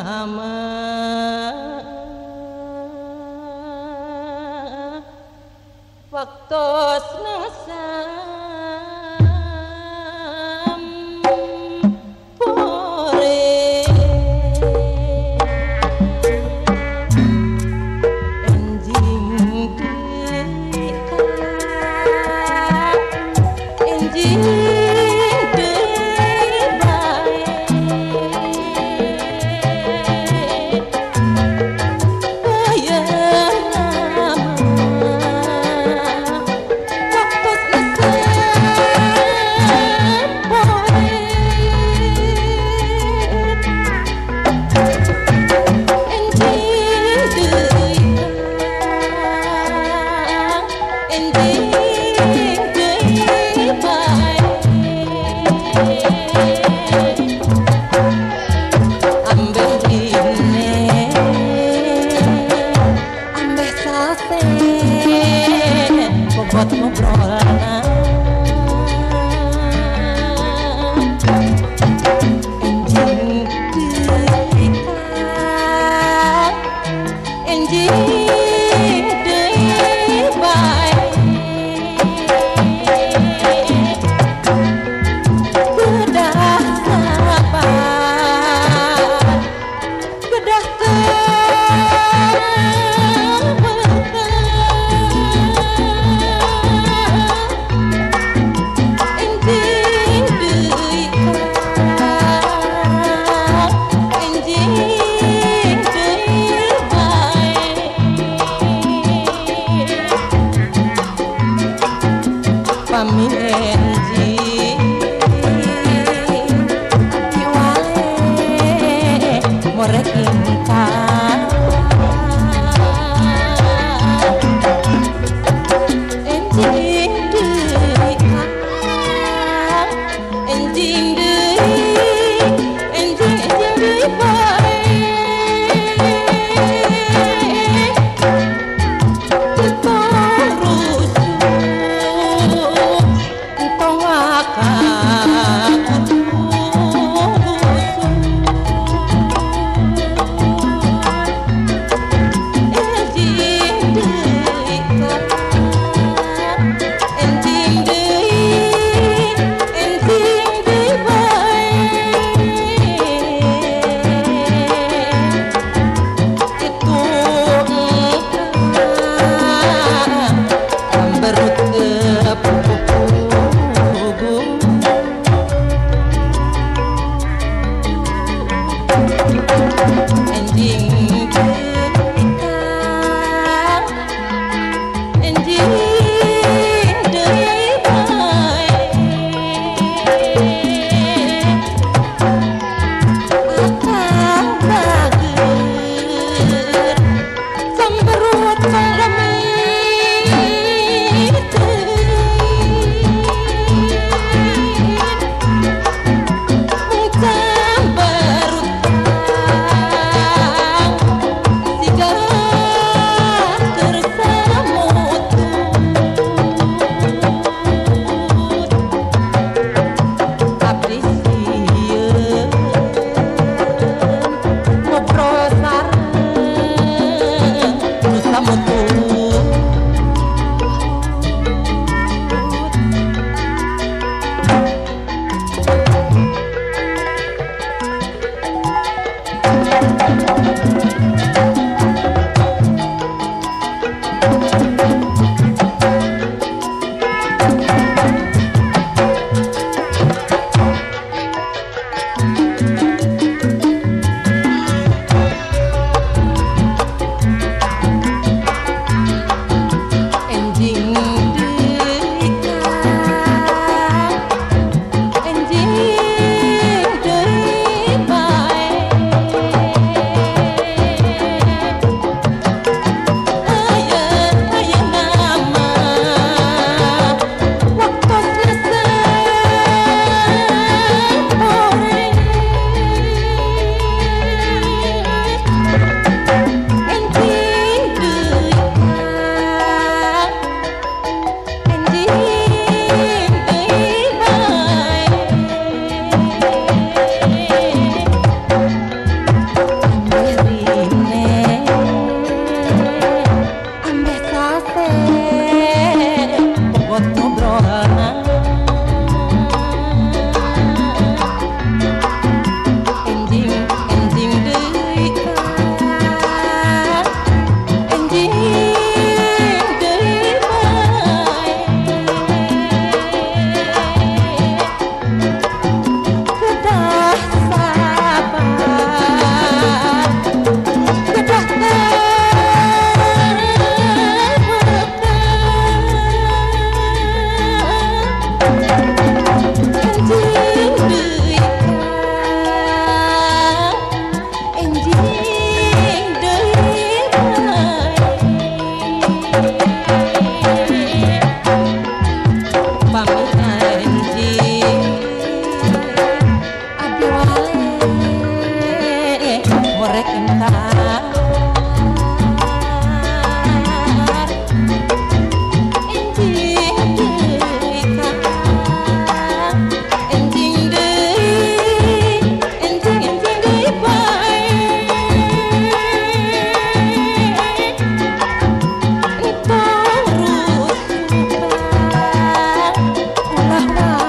nama waktu nasam pore enjing enjing buat ngobrolan enjing diikat enjing deui bae bedah sabar bedah enjing kiwale morek ingkang enjing deui enjing deui bae morek intar enjing deui kang enjing deui bae terus ulah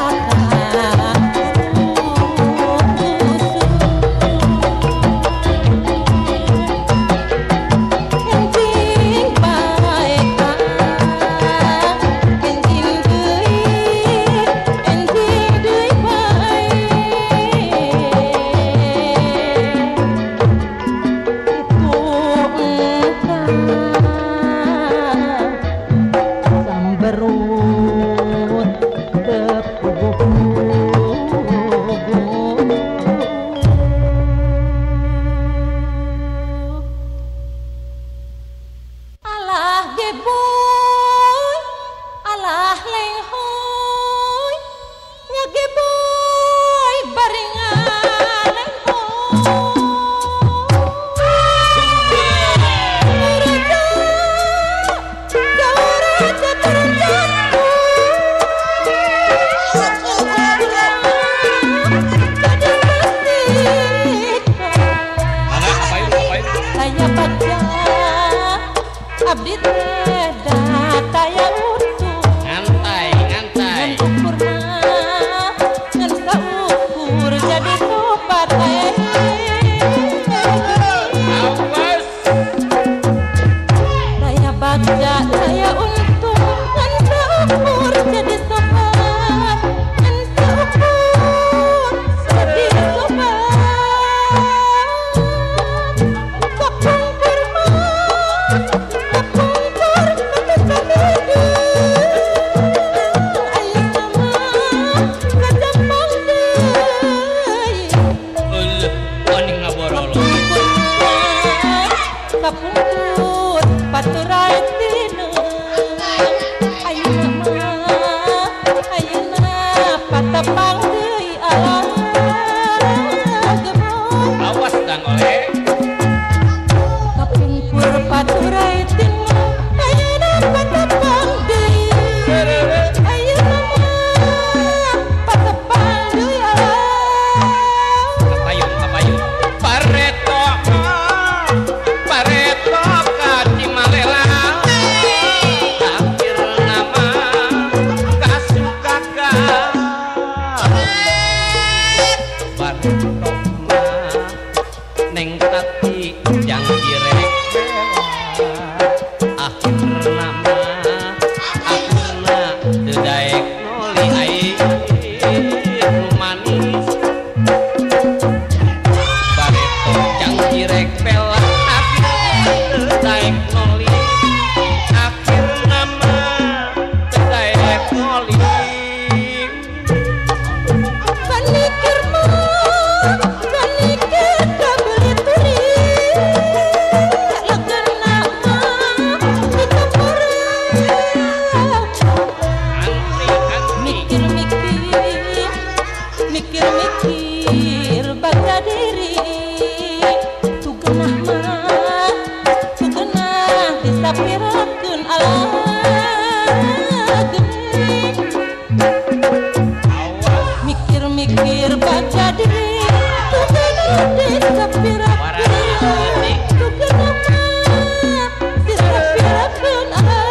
abdi teh daya utuh ngantai ngan ukurna ngan saukur jadi sobat awas daya bagja daya untung ngan saukur jadi sobat ngan saukur jadi sobat kapungkur paturai tinu ayeuna patepang deui alah gemoy awas dang oleh kapungkur paturai tinu ayeuna patepang deui ayeuna patepang deui alah kapayun pareto neng tati yang direk akhirna dedaek noli air manis bareto yang direk pela dedaek noli akhirna dedaek noli mikir baca diri tugenah disapirakeun alah mikir baca diri tugenah disapirakeun tugenah disapirakeun alah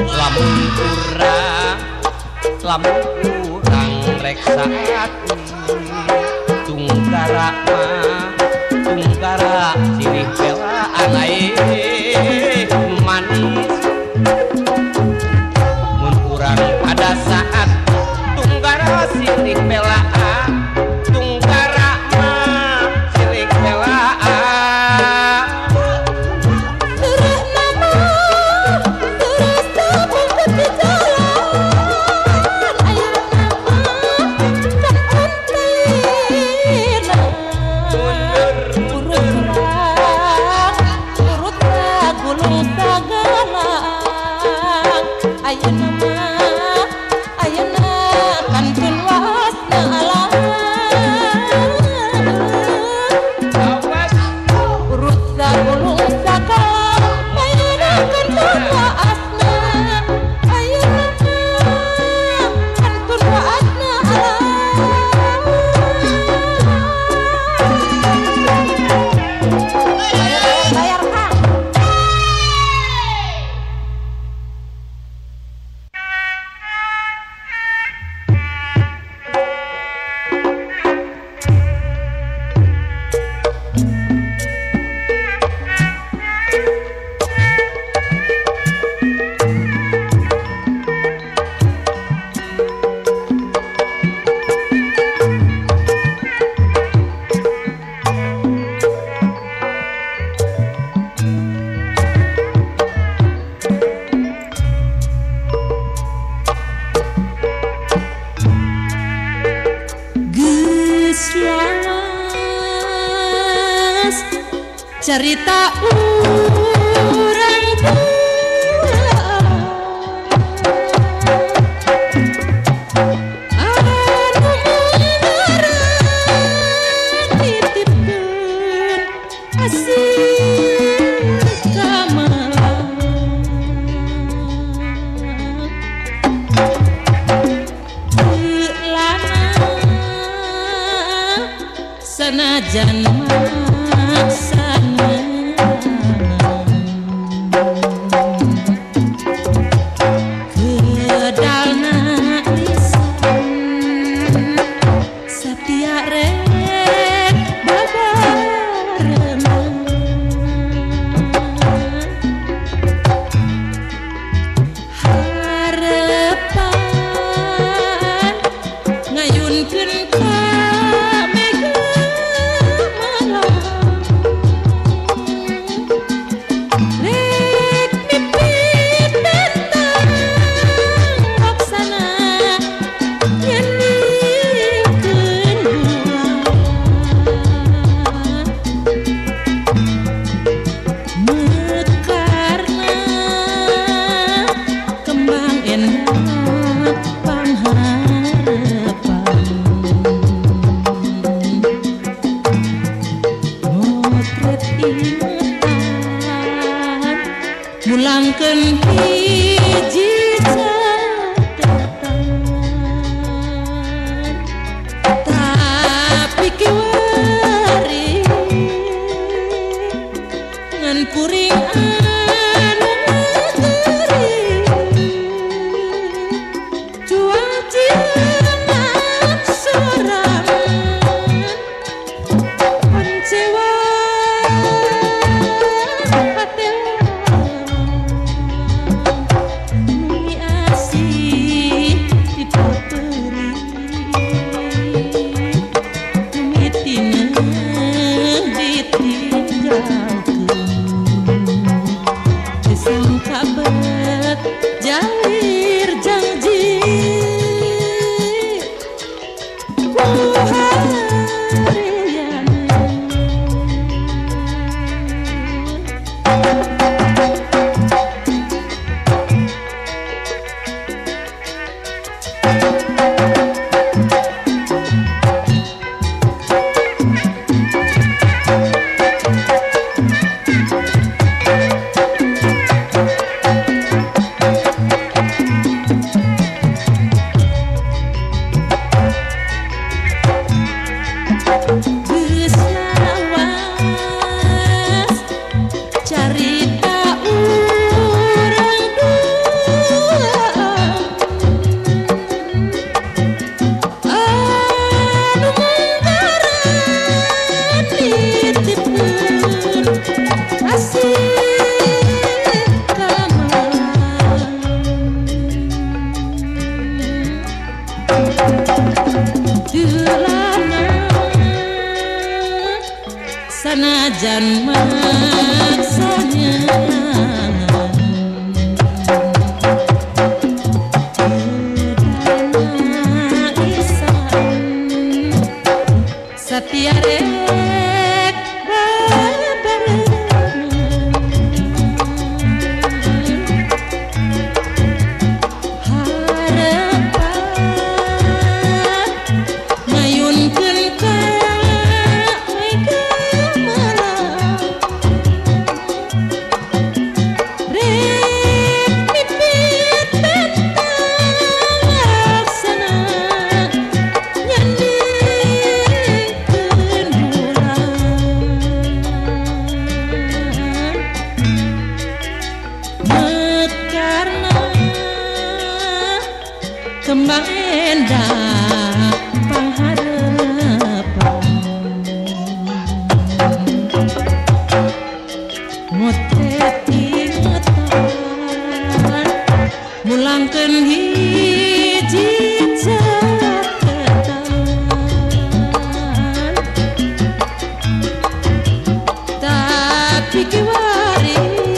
lamun kurang reksa ati tunggara silih belaan manis mun kurang pada saat tunggara silih belaan tunggara silih belaan Terus nama terus tabung di jalan ayah nama kan antelina urut gulung sagalang ayah nama kan pun wasna alam urut gulung sagalang ayah kan pun wasna ayah nama kan pun wasna alam bayar kang Geus lawas cerita urang anu meuneureun titipkeun asih ka malang sanajan maksana kedalna lisan satia rek babarengan harepan ngayunkeun ka mega sanajan maksanya Satya rek babarengan harapan ngayunkeun ka mega malam rek pipit bentang laksana nyandingkeun bulan mekarna kembang endah pangharapan motret ingetan mulangkeun hiji caketan tapi kiwari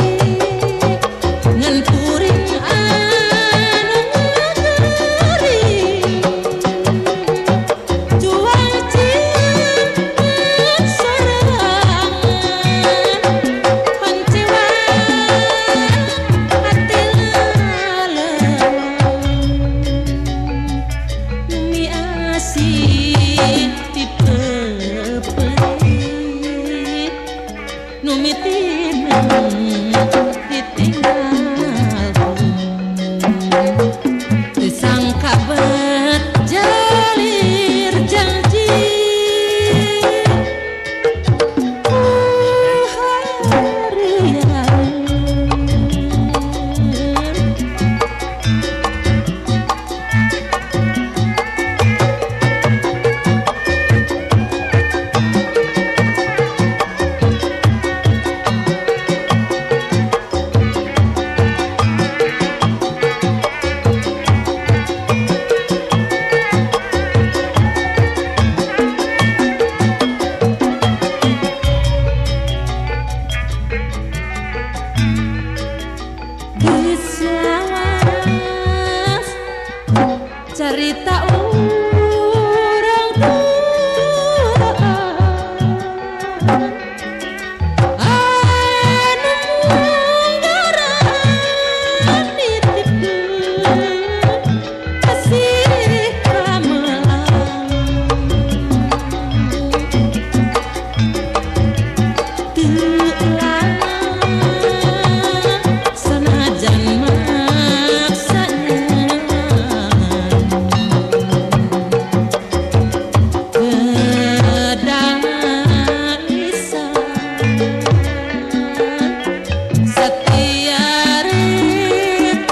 ngan puring anu ngageri jual cinta sorangan pancewan hati lalawan numi asih dipeperit numi tineng ditinggal disangka bet jalir janji harian Disawaras cerita urang tua anu munggaran nitipkeun kasih kamelang teu sanajan maksanya kedaisan Satya rek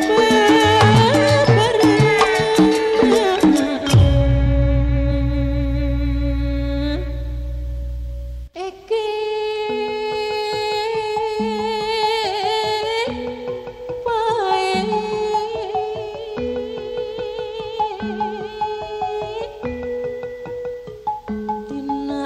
babarengan Eke pae dina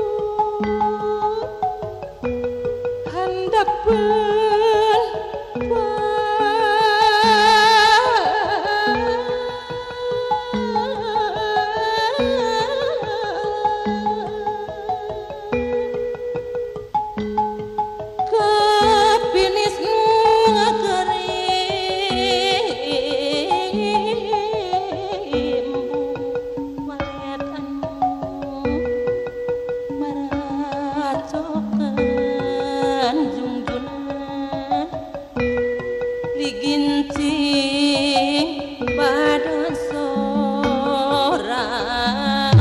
handap digincing badan sorang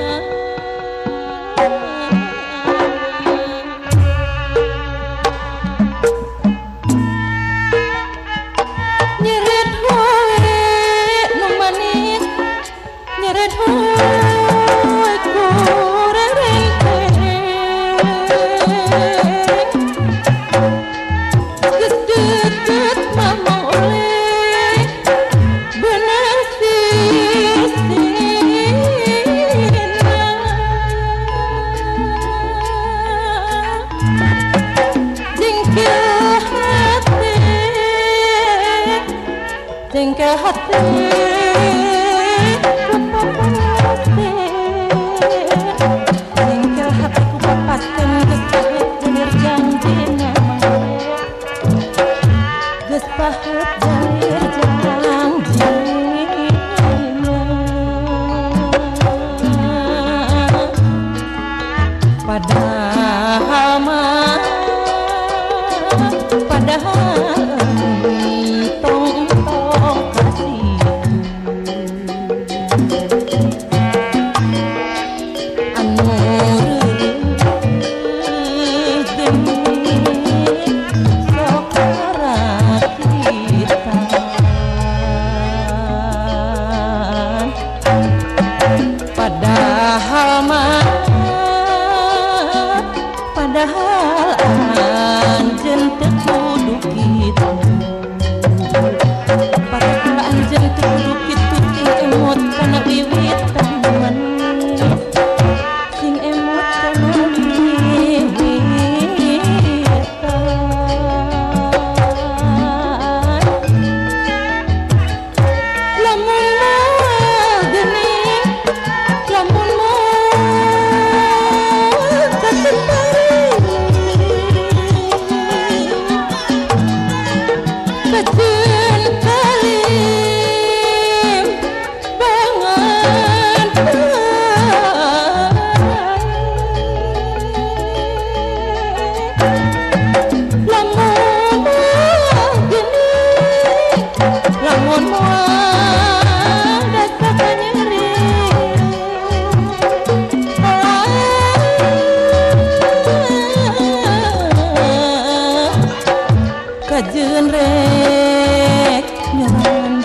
nyeret hoe nu manis nyeret hoe kurereng deket mama oleh benang jengkel hati jengkel hatiku papasten geus pahit bener janji geus pahit jalir janji padahal mah tong kasih anu padahal anjeun teu kudu kitu padahal anjeun teu kudu kitu sing emot kana wiwitan manis sing emot kana wiwitan lamun moal geuning lamun moal Bajun kalim bangan lamun moal geuning lamun moal dasa kanyeri kajeun rek nyaran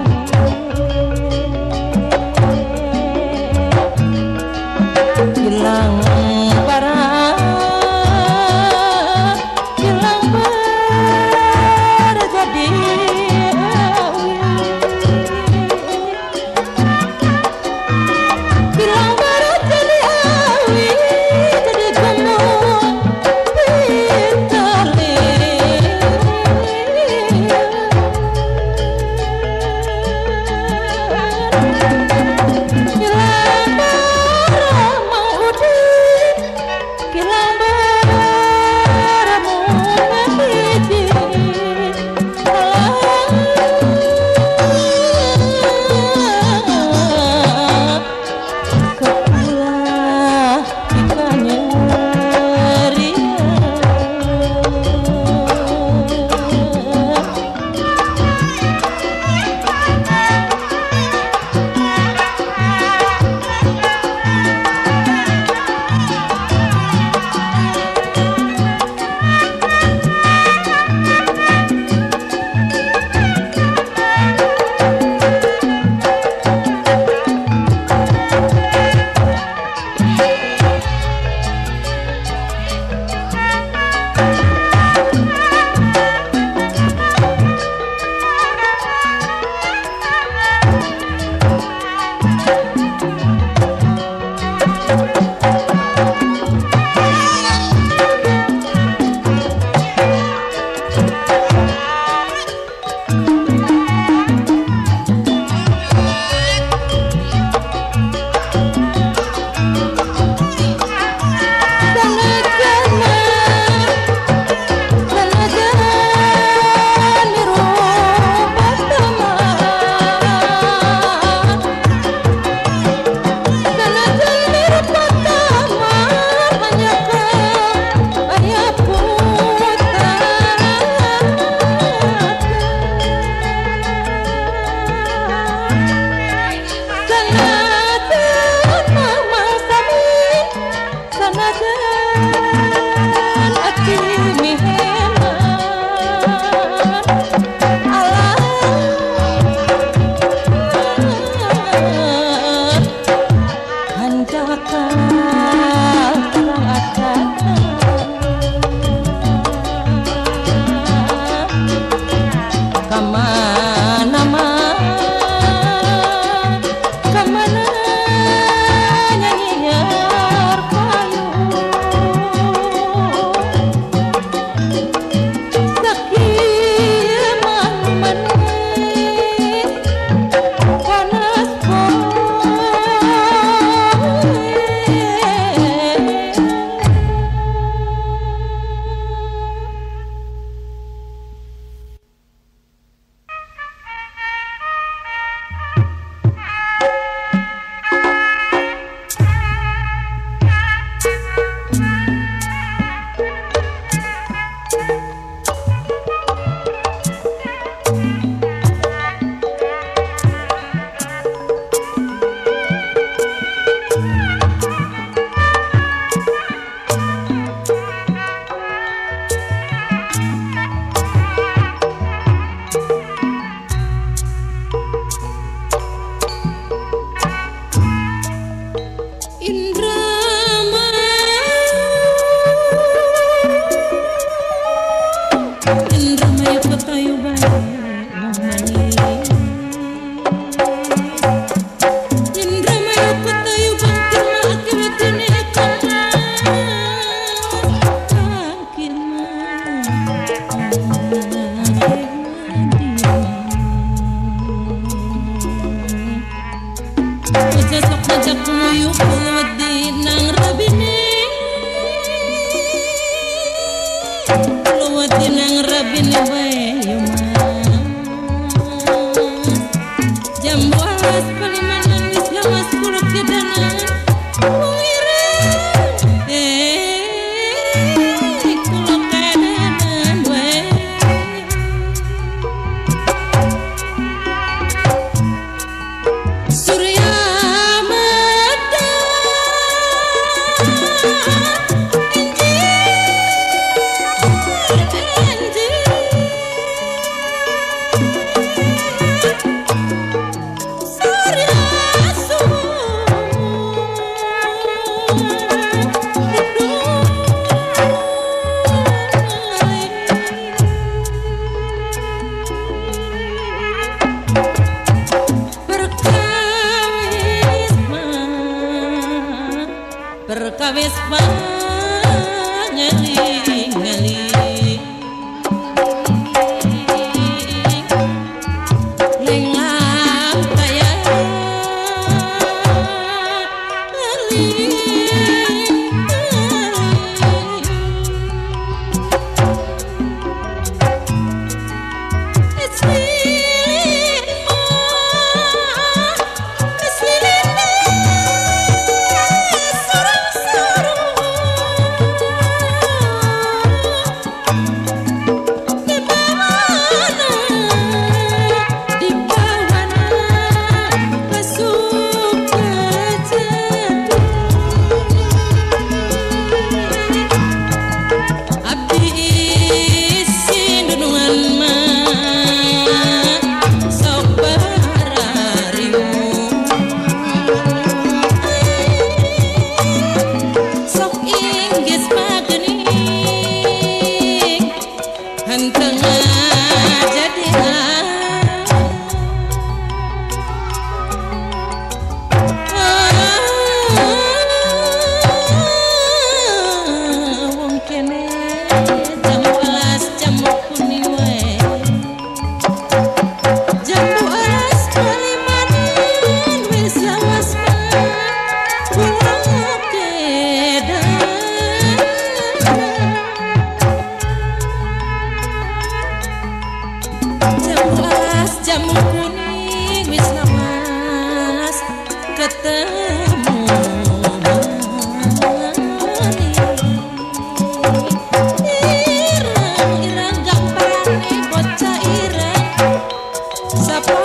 hilang barang hilang berjadi hilang berjadi awi jadi gemuk pinterli Perkawis ngeling-ngeling lenglang kaya It's jamu kuning wis lawas ketemu ireng gampane bocah ireng sapa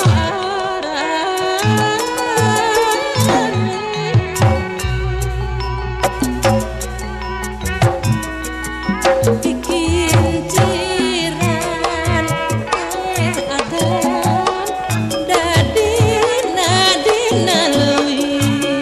bikin ciran agar dadi nadina lui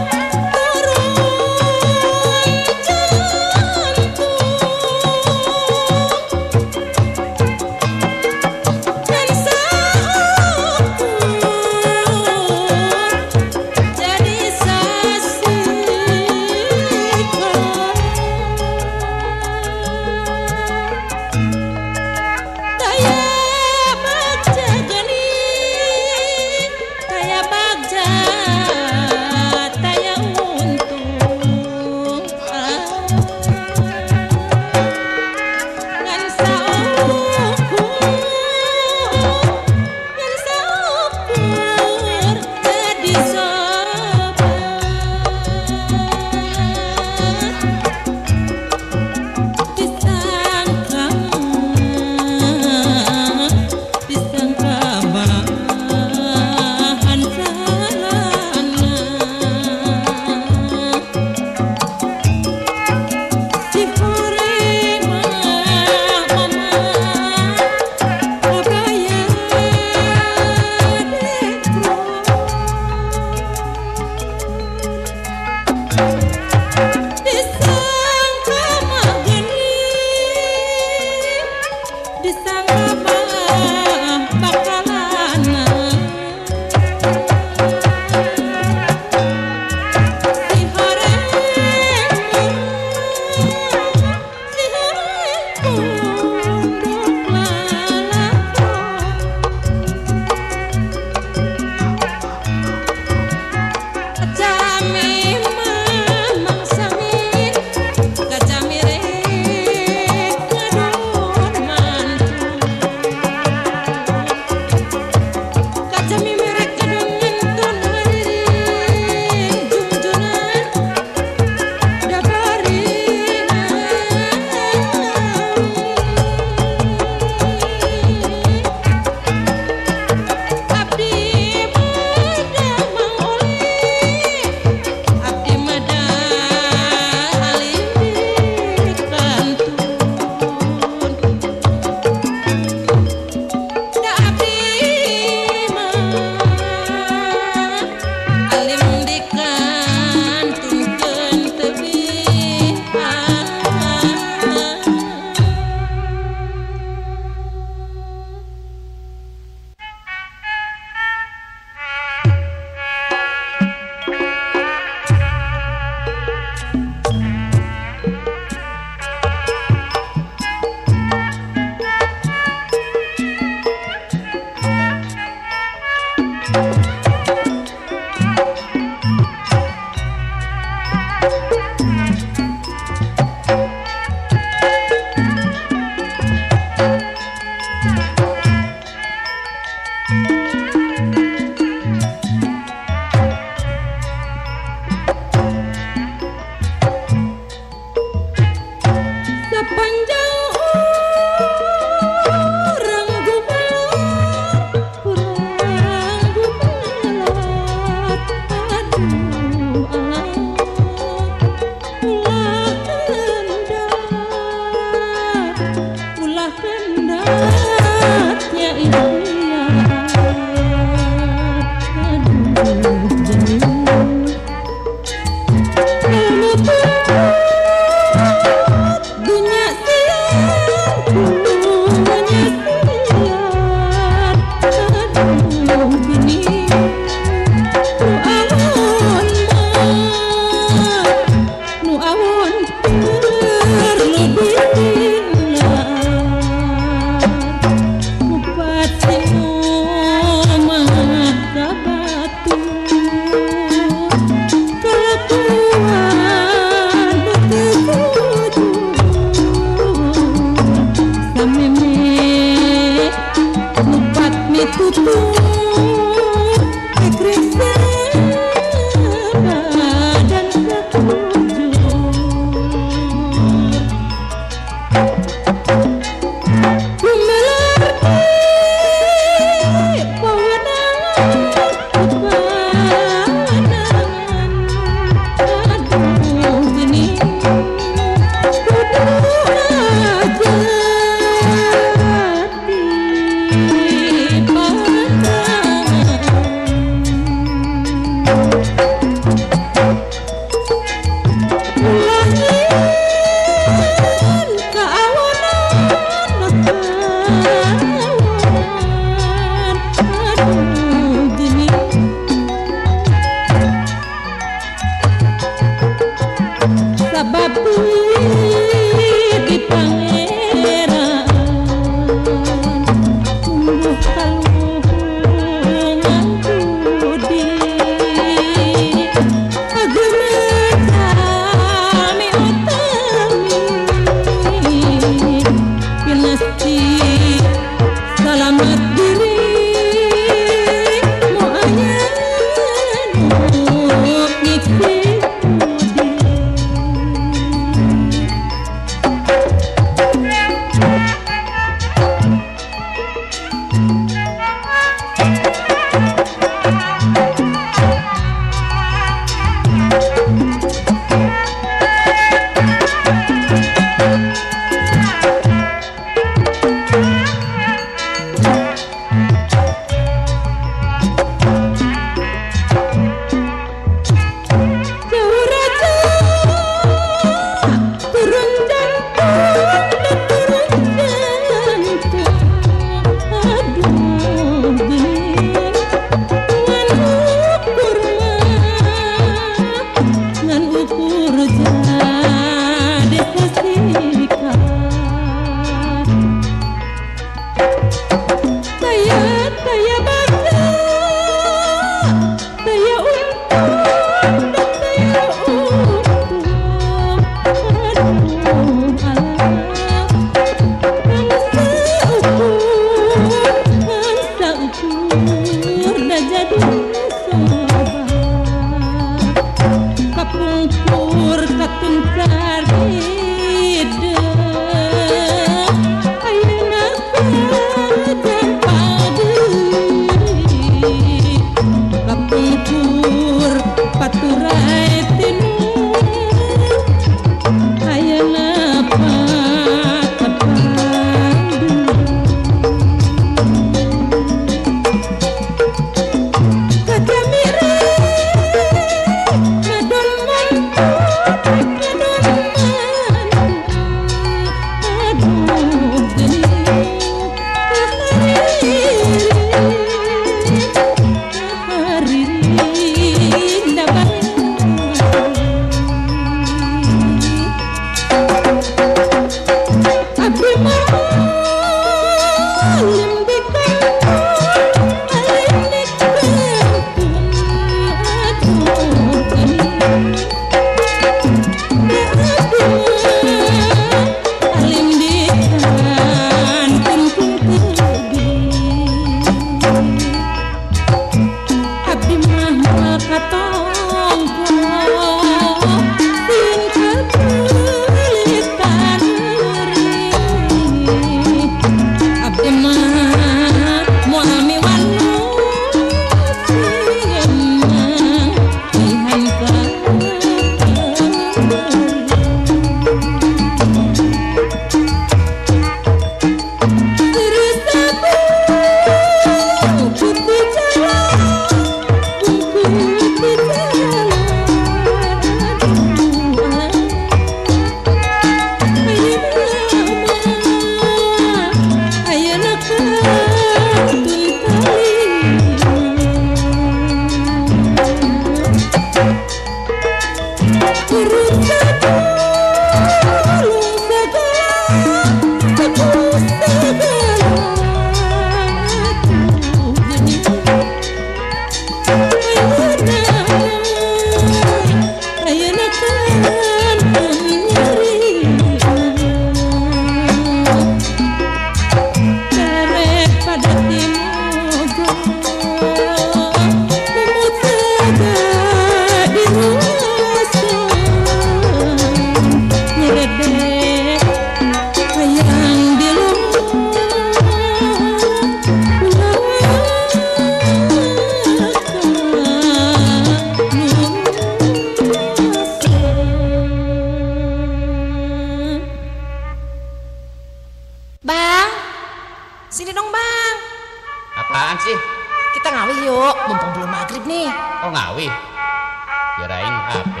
Sini dong Bang. Apaan sih? Kita ngawi yuk, mumpung belum maghrib nih. Oh ngawi? Kirain apa?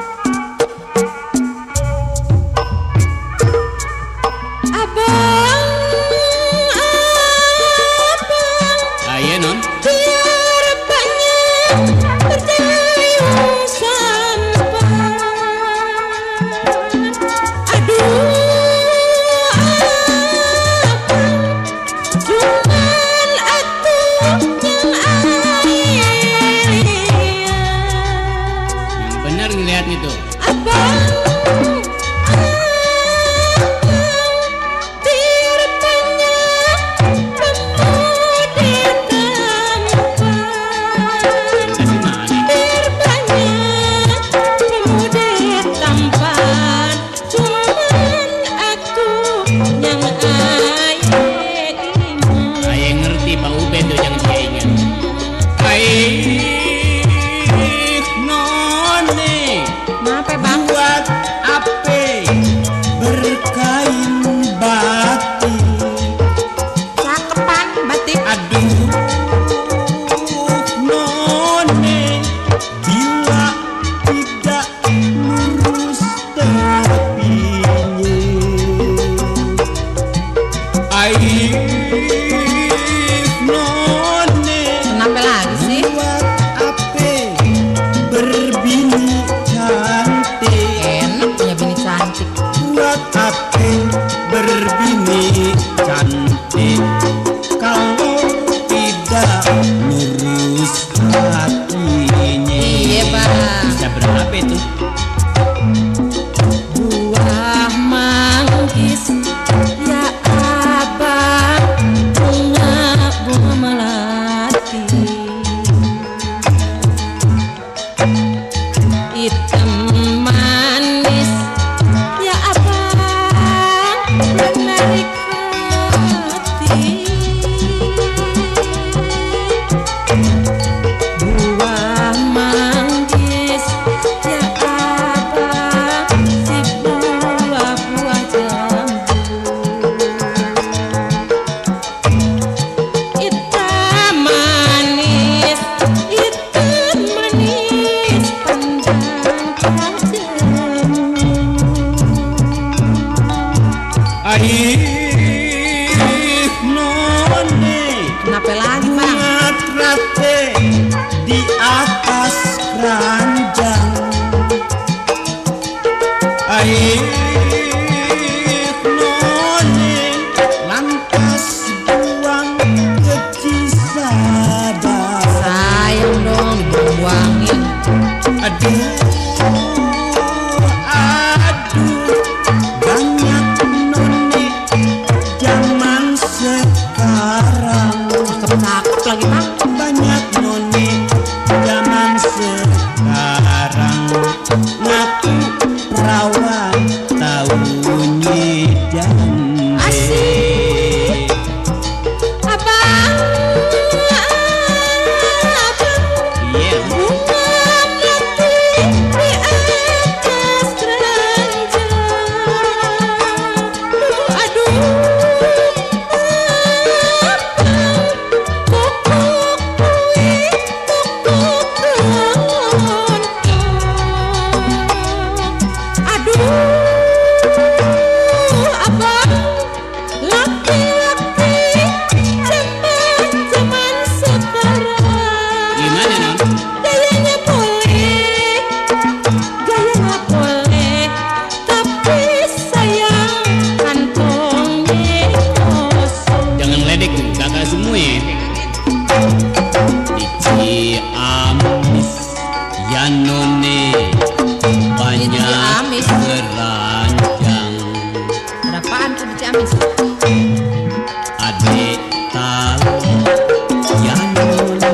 Abang, Ayo non. biar banyak berdayung sampan. Aduh, cuman aku yang Yang bener ngeliat itu. Abang, biar banyak pemudi tampan. Kasih mana? Biar banyak pemudi tampan. Cuman aku yang Ayo ngerti Pak Ube tuh yang dia ingat. Aih none. Kenapa Bang? Buat ape berkain batik. Cakepan batik. Aduh none, bila tidak lurus tepinya. Aih none, Kenapa lagi sih? buat ape berbini cantik. Enak punya bini cantik. Buat ape berbini cantik kalau tidak lurus hatinya. Iya Bang. Bisa berapa itu? Buah manggis ya abang, bunga melati, hitam manis ya abang, menarik hati. Buah manggis ya abang, si buah-buah jambu, hitam manis pandang padamu. Aih none, Kenapa lagi Bang? ngatrate di atas keranjang. Aih none, lantas buang ke Cisadar. Sayang dong dibuang-buangin. Aduh, aduh, banyak none zaman sekarang. Cakep lagi Bang. Banyak none zaman sekarang ngaku perawan tahu nyidam. Asik. Abang, Iya. bunga melati di atas keranjang. Aduh, aduh, abang, laki-laki zaman sekarang. Gimana non? Gayanya boleh, tapi sayang kantongnya kosong. Jangan ledek tuh, kakak semua ya. Di Ciamis ya none banyak Ciamis. keranjang. Berapaan tuh di Ciamis? Adik tahu ya none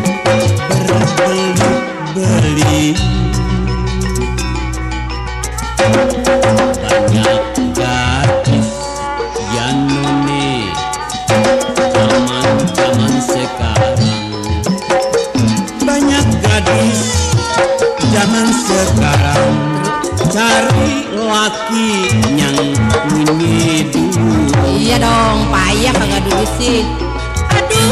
berbeli-beli. Banyak gadis ya none zaman sekarang. Banyak gadis zaman sekarang cari laki yang punya duit. Iya dong, payah kagak duit. Permisi. Aduh,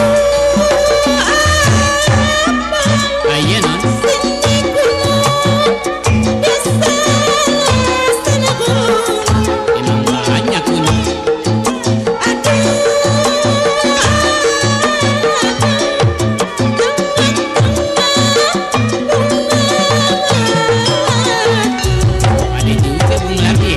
Ayo non. sini gunung, desa sana gunung. Emang banyak gunung. Ada juga Bung Lardi.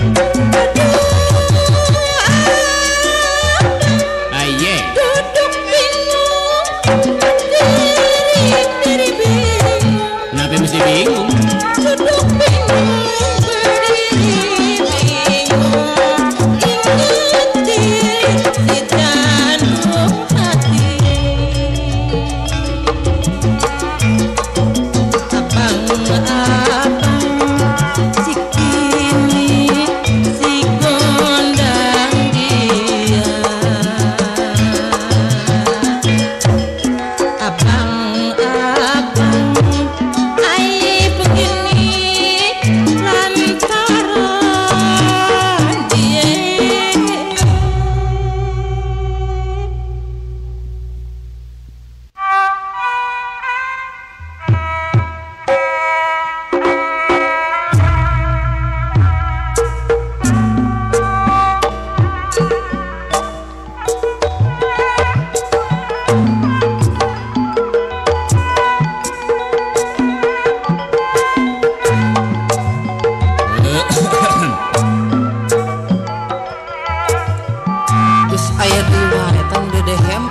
Aye. Duduk bingung, diri bingung. Kenapa mesti bingung? Duduk bingung, berdiri bingung. Ingat diri si jantung hati. Abang-abang si kini si gondang dia. Abang-abang ai begini lantaran dia. Terus aya dua eta dedehem.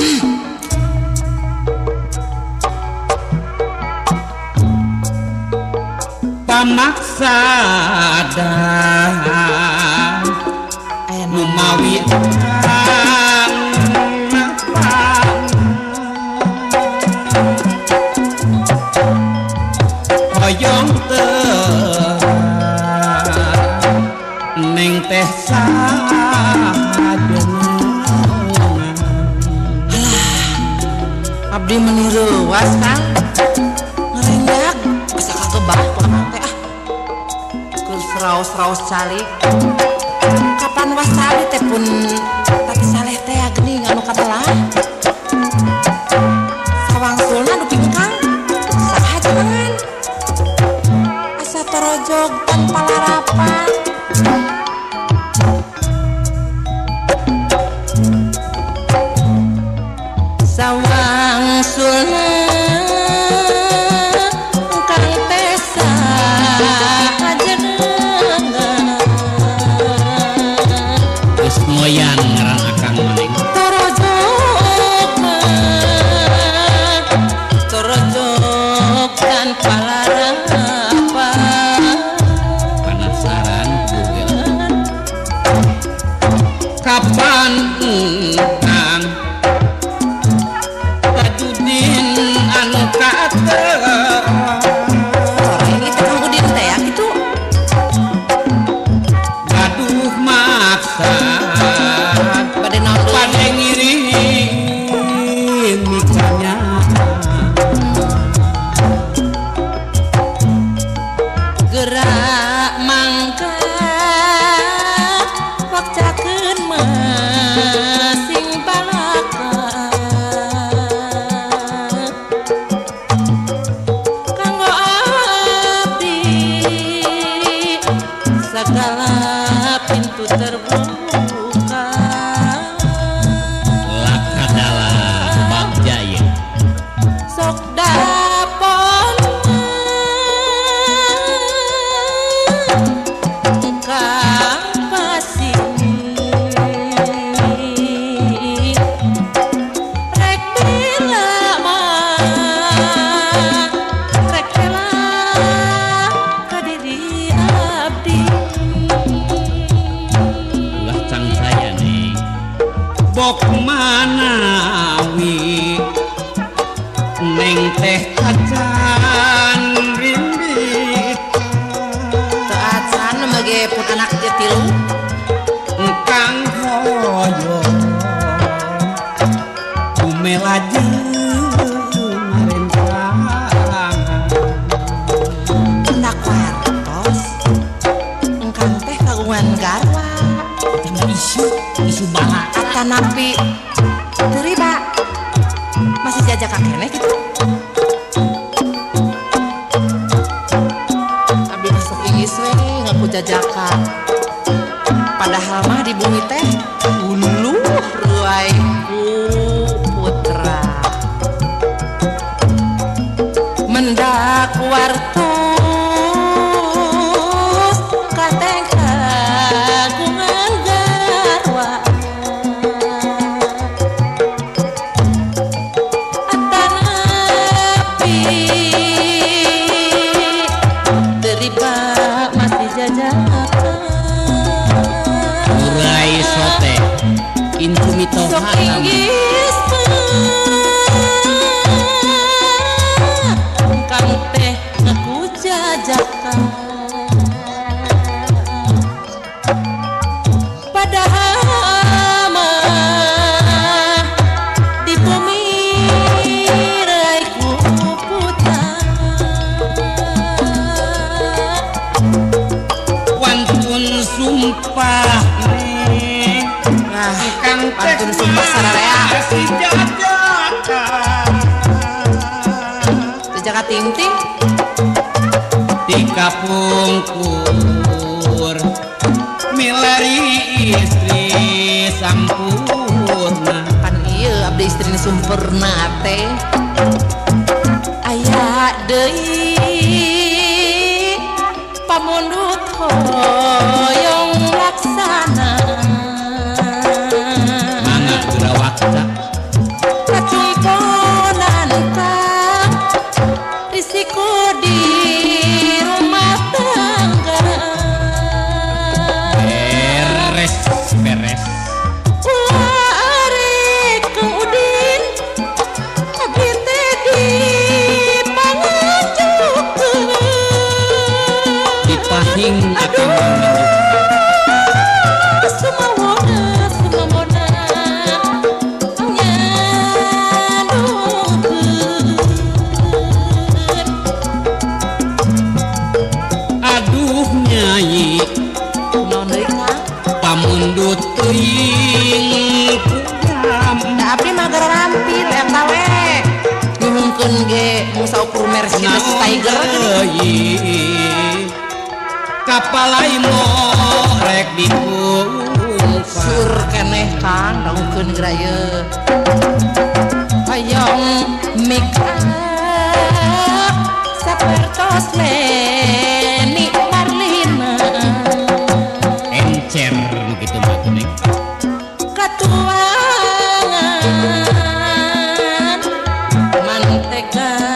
Pamaksa dan Aya Numawi hoyong neng teh abdi meniru was Kang. Ngerendak asa kagebah Kang teh ah. Keur seraos-seraos calik. Kapan was calik teh pun tati saleh teh geuning anu katelah. Sawangsulna nu pingkang. Saha jenengan? Asa torojog tanpa larapan. Sawangsulna kang teh saha jenengan. Geus moyan ngaran akang maning. Torojog tanpa larapan. Penasaran Google. Kapan engkang tajudin anu kaateu Ini teh Kang Udin teh ya gitu. gaduh maksa Bade naon deui? pada ngirim mikanya Gerak mangka wakcakeun masing balaka. Kanggo abdi sagala pintu terbuka. lakadalah Bagjaya Sok dapon kang pasini rek bila mah rek rela ka diri abdi. ulah cang saya nih bok manawi neng teh acan rindik Teu acan mage pun anak teh tilu. engkang hoyong kumelaju marentang Hendak wartos. Engkang teh kagungan garwa. isu bahan tanapi teriba masih jajak kakene gitu. Abdi masuk ingis we ngaku jajakan. Padahal mah di bumi teh ulu ruaiku putra. Mendak wartos kateng kagungan garwa. Atanapi deriba masih jajakan. Murai sote intu mitoha Sok inggis kang teh ngaku jajakan. Padahal mah di bumi raiku putra. wantun sumpah Nah, pantun sumpah sararea jejaka ting-ting di kapungkur milari istri sampurna pan iya abdi istri sempurna teh aya deui pamundut hoyong laksana mangga gerawakna kacungkonan kang risiko di rumah tangga. beres beres Arek Kang Udin abdi teh dipangajukeun. dipahing akan menunjuk Sumawona nyadukeun. aduh nyai Kunaon deui Kang? pamundut teuing kudam Da abdi mah gara rampil eta we. Nyuhungkeun ge musa ukur Mercedes Tiger geuning. kapalai rek dipungpa Sur keneh Kang daungkeun graya. Hoyong make up sapertos Leni Marlina. encer begitu mah kuning Katuangan mantega